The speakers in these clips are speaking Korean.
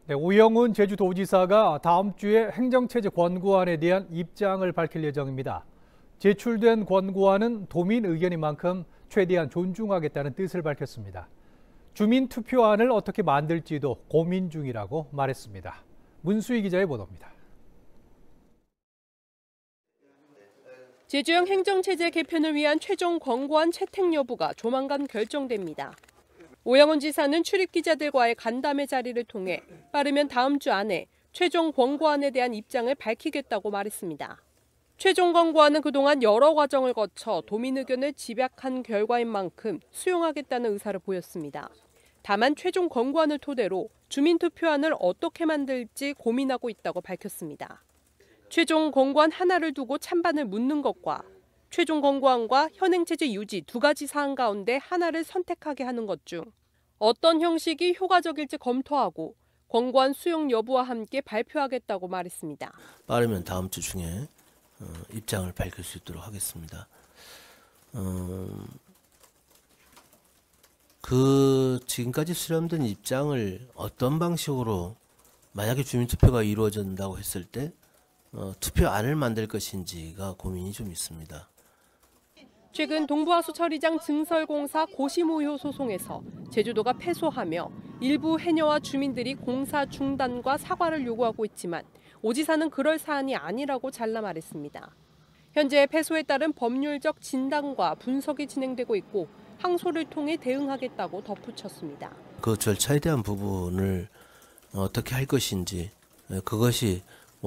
네, 오영훈 제주도지사가 다음 주에 행정체제 권고안에 대한 입장을 밝힐 예정입니다. 제출된 권고안은 도민 의견인 만큼 최대한 존중하겠다는 뜻을 밝혔습니다. 주민투표안을 어떻게 만들지도 고민 중이라고 말했습니다. 문수희 기자의 보도입니다. 제주형 행정체제 개편을 위한 최종 권고안 채택 여부가 조만간 결정됩니다. 오영훈 지사는 출입기자들과의 간담회 자리를 통해 빠르면 다음 주 안에 최종 권고안에 대한 입장을 밝히겠다고 말했습니다. 최종 권고안은 그동안 여러 과정을 거쳐 도민 의견을 집약한 결과인 만큼 수용하겠다는 의사를 보였습니다. 다만 최종 권고안을 토대로 주민투표안을 어떻게 만들지 고민하고 있다고 밝혔습니다. 최종 권고안 하나를 두고 찬반을 묻는 것과 최종 권고안과 현행체제 유지 두 가지 사안 가운데 하나를 선택하게 하는 것 중 어떤 형식이 효과적일지 검토하고 권고안 수용 여부와 함께 발표하겠다고 말했습니다. 빠르면 다음 주 중에 입장을 밝힐 수 있도록 하겠습니다. 지금까지 수렴된 입장을 어떤 방식으로 만약에 주민투표가 이루어진다고 했을 때 투표안을 만들 것인지가 고민이 좀 있습니다. 최근 동부하수 처리장 증설공사 고시무효 소송에서 제주도가 패소하며 일부 해녀와 주민들이 공사 중단과 사과를 요구하고 있지만 오 지사는 그럴 사안이 아니라고 잘라 말했습니다. 현재 패소에 따른 법률적 진단과 분석이 진행되고 있고 항소를 통해 대응하겠다고 덧붙였습니다. 그 절차에 대한 부분을 어떻게 할 것인지 그것이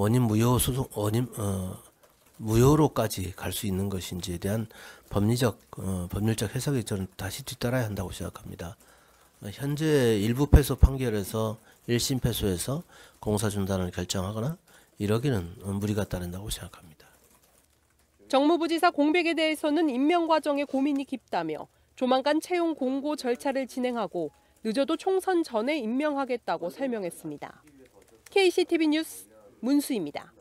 무효로까지 갈 수 있는 것인지에 대한 법률적 해석이 저는 다시 뒤따라야 한다고 생각합니다. 현재 일부 패소 판결에서 1심 패소에서 공사 중단을 결정하거나 이러기는 무리가 따른다고 생각합니다. 정무부지사 공백에 대해서는 임명 과정에 고민이 깊다며 조만간 채용 공고 절차를 진행하고 늦어도 총선 전에 임명하겠다고 설명했습니다. KCTV 뉴스 문수희입니다.